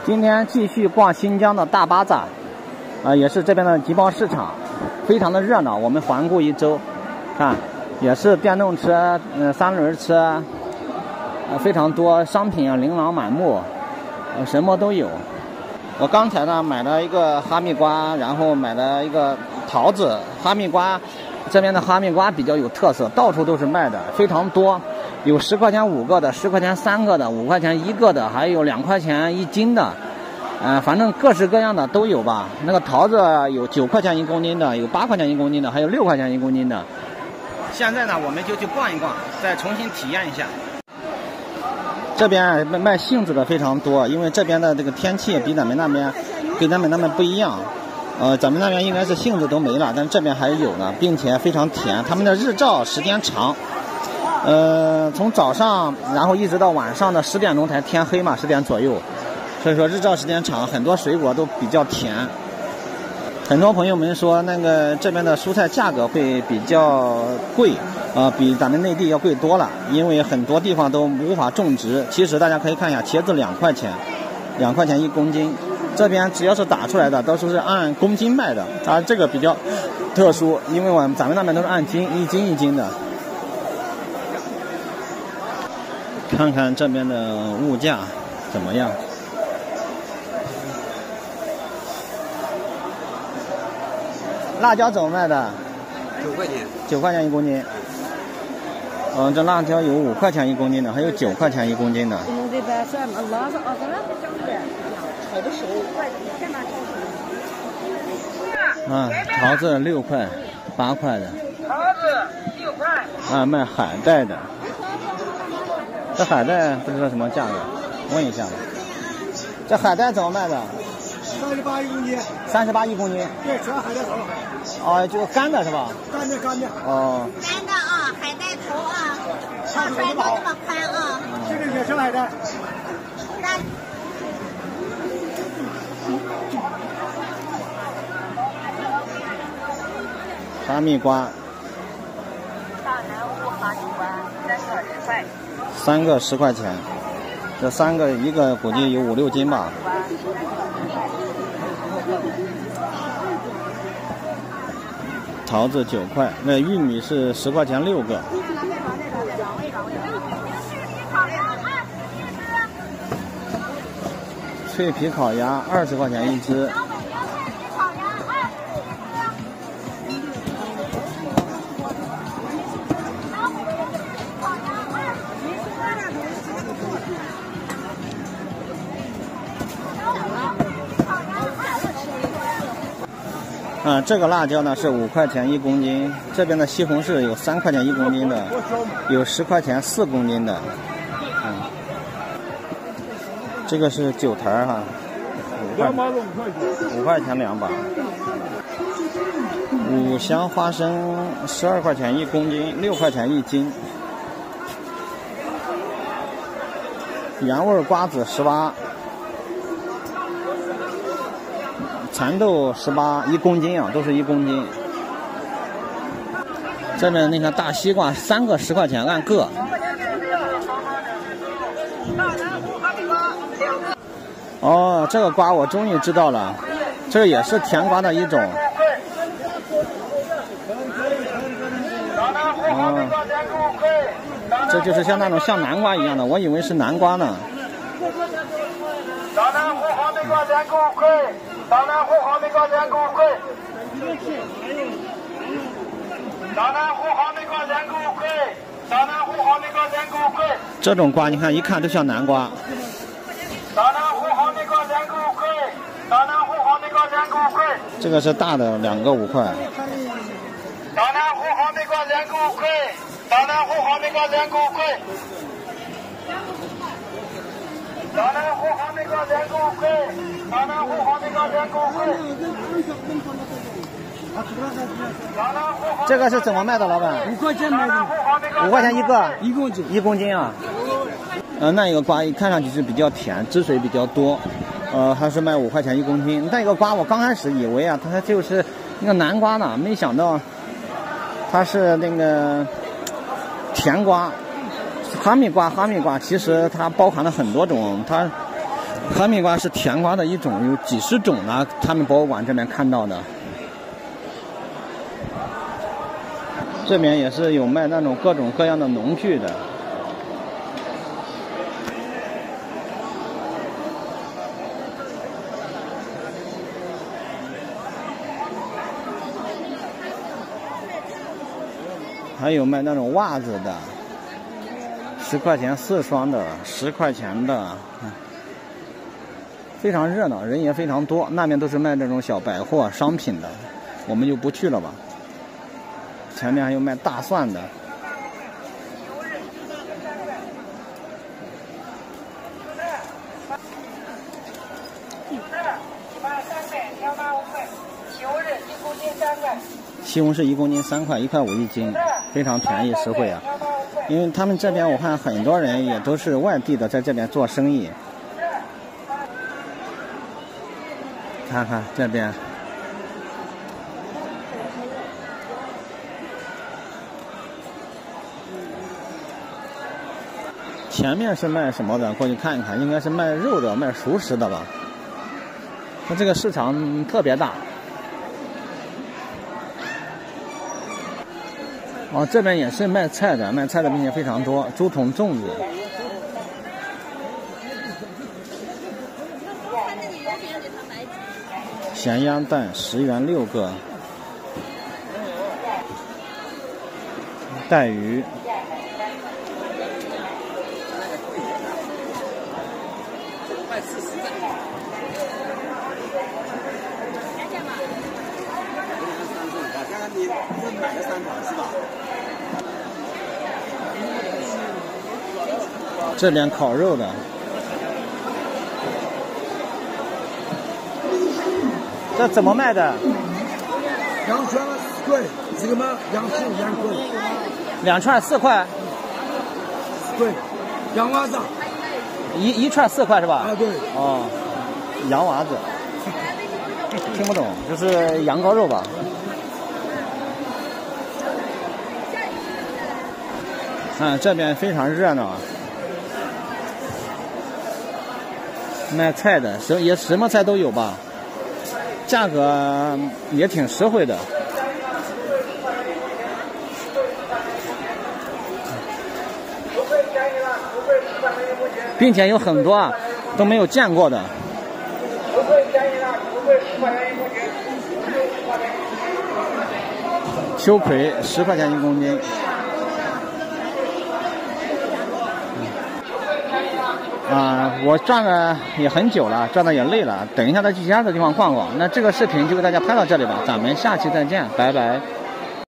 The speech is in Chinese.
今天继续逛新疆的大巴扎，也是这边的集贸市场，非常的热闹。我们环顾一周，看也是电动车、三轮车，非常多，商品啊琳琅满目，什么都有。我刚才呢买了一个哈密瓜，然后买了一个桃子。哈密瓜这边的哈密瓜比较有特色，到处都是卖的，非常多。有10块钱5个的，10块钱3个的，5块钱1个的，还有2块钱1斤的，反正各式各样的都有吧。那个桃子有9块钱1公斤的，有8块钱1公斤的，还有6块钱1公斤的。现在呢，我们就去逛一逛，再重新体验一下。这边卖杏子的非常多，因为这边的这个天气比咱们那边不一样。咱们那边应该是杏子都没了，但这边还有呢，并且非常甜。他们的日照时间长。从早上然后一直到晚上的10点钟才天黑嘛，10点左右，所以说日照时间长，很多水果都比较甜。很多朋友们说那个这边的蔬菜价格会比较贵，比咱们内地要贵多了，因为很多地方都无法种植。其实大家可以看一下，茄子2块钱，2块钱1公斤，这边只要是打出来的都是按公斤卖的，这个比较特殊，因为咱们那边都是按斤1斤的。看看这边的物价怎么样？辣椒怎么卖的？9块钱，9块钱1公斤。这辣椒有5块钱1公斤的，还有9块钱1公斤的。桃子6块、8块的。桃子6块。卖海带的。这海带不知道什么价格，问一下吧。这海带怎么卖的？38一公斤。38一公斤。对，全海带头。就是干的是吧？干的。干的啊，海带头啊，炒出来就这么宽啊。这个野生海带。哈密瓜。大南屋哈密瓜3个10块钱，这3个一个估计有5、6斤吧。桃子9块，那玉米是10块钱6个。脆皮烤鸭20块钱1只。这个辣椒呢是5块钱1公斤，这边的西红柿有3块钱1公斤的，有10块钱4公斤的。这个是9坛哈，5块钱2把。五香花生12块钱1公斤，6块钱1斤。原味瓜子18。蚕豆18，1公斤啊，都是1公斤。这边那个大西瓜3个10块钱按个。这个瓜我终于知道了，这个也是甜瓜的一种。这就是像那种像南瓜一样的，我以为是南瓜呢。大南湖哈密瓜2个5块，大南湖哈密瓜2个5块，大南湖哈密瓜2个5块，大南湖哈密瓜2个5块。这种瓜你看一看就像南瓜。大南湖哈密瓜2个5块，大南湖哈密瓜2个5块。这个是大的2个5块。大南湖哈密瓜2个5块，大南湖哈密瓜2个5块。大南湖哈密瓜2个5块，大南湖哈密瓜2个5块。这个是怎么卖的，老板？5块钱卖的。5块钱1个，1公斤。1公斤啊。那一个瓜一看上去是比较甜，汁水比较多，还是卖5块钱1公斤。那个瓜我刚开始以为啊，它就是那个南瓜呢，没想到它是那个甜瓜。哈密瓜其实它包含了很多种，它哈密瓜是甜瓜的一种，有几十种呢。他们博物馆这边看到的。这边也是有卖那种各种各样的农具的。还有卖那种袜子的，10块钱4双的，10块钱的，非常热闹，人也非常多。那边都是卖这种小百货商品的，我们就不去了吧。前面还有卖大蒜的。西红柿1公斤3块，1块5一斤，非常便宜实惠啊！因为他们这边我看很多人也都是外地的，在这边做生意。看看这边，前面是卖什么的？过去看一看，应该是卖肉的，卖熟食的吧。那这个市场特别大。哦，这边也是卖菜的，卖菜的并且非常多，竹筒粽子。咸鸭蛋10元6个，带鱼。这边烤肉的，这怎么卖的 2串4块，这个嘛2串2块 ，2串4块 ，4块，羊娃子， 一串4块是吧？ 啊对。 哦，羊娃子，听不懂，就是羊羔肉吧？看这边非常热闹。卖菜的，什么菜都有吧，价格也挺实惠的。并且有很多啊都没有见过的。秋葵10块钱1公斤。我转了也很久了，转的也累了，等一下再去其他的地方逛逛。那这个视频就给大家拍到这里吧，咱们下期再见，拜拜。